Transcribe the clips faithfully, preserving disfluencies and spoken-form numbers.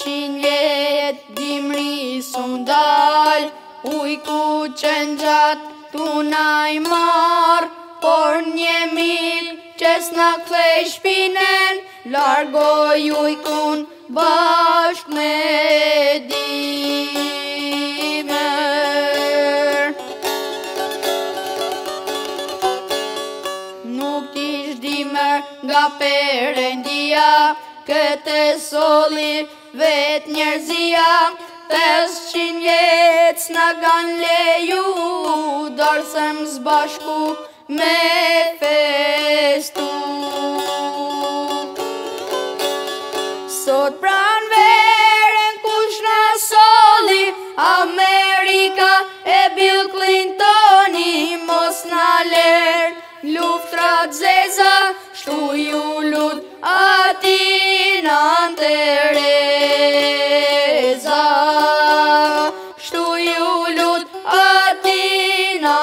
pesëqind vjet dimri sundal, ujku që nxat tu na i mar, por një mil që s'na kthej shpinen, largoj ujkun bashk me dimër. Nuk ish dimër nga Perëndia, këtë solli vet njerëzia, pesëqind vjet s'na kan leju, dorsëm zbashku me festu. Sot pranveren kush na solli, Amerika e Bill Clintoni, mos na ler luftrat zeza, shtu ju lut Atina Tereza, shtu ju lut Atina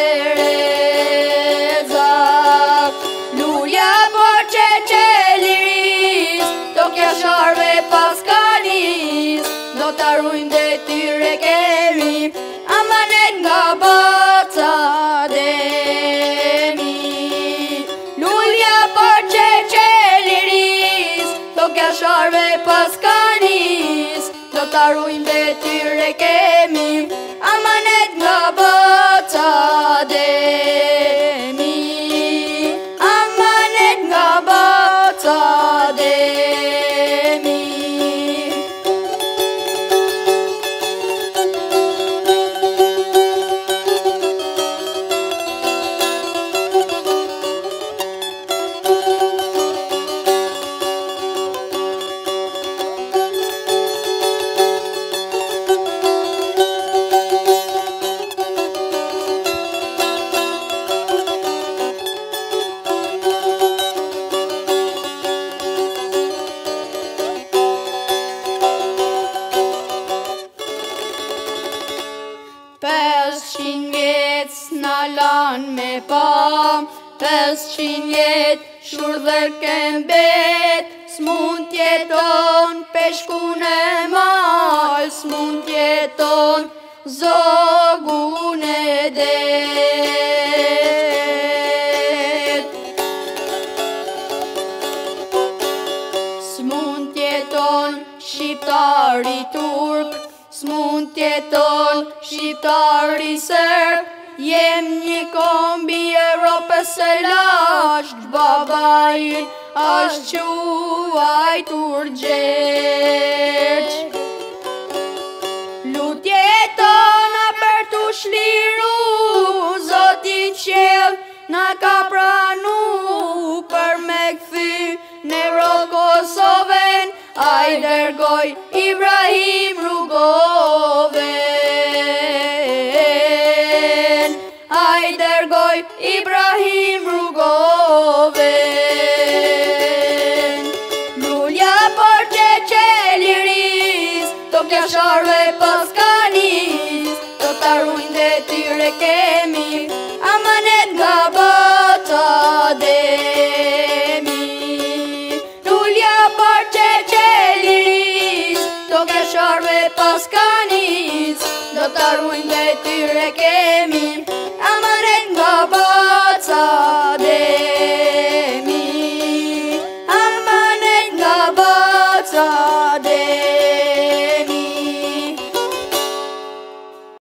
Tereza. Lulja për Çeçeliris, do kja sharve pas kanis, do t'arrujnë detyre kemi, amanet nga baca demi. Lulja për Çeçeliris, do kja sharve pas kanis, do t'arrujnë detyre kemi, amanet nga baca demi. Amanet nga baca demi. Pesëqind vjet s'na lan me pa, pesëqind vjet shurdhër këmbet, s'mund t'jeton peshkun e mal, s'mund t'jeton zogun e det. S'mund t'jeton shqiptari turk, s'mund t'jeton shqiptari serb, jem një kombi Europës së lashtë, babajin ashtë quajtur Gjergj. Lutje tona për t'u shliru, Zoti qell na ka pranu, për me kthy në Evropë Kosovën, ai dërgoj Ibrahim Rrugoven, ai dërgoj Ibrahim Rrugoven. Lulja për Çeçeliris, do kja sharve pas kanis, do t'arrujnë detyre kemi, amanet nga baca demi. Lulja për Çeçeliris, do kja sharve pas kanis, do t'arrujnë detyre kemi,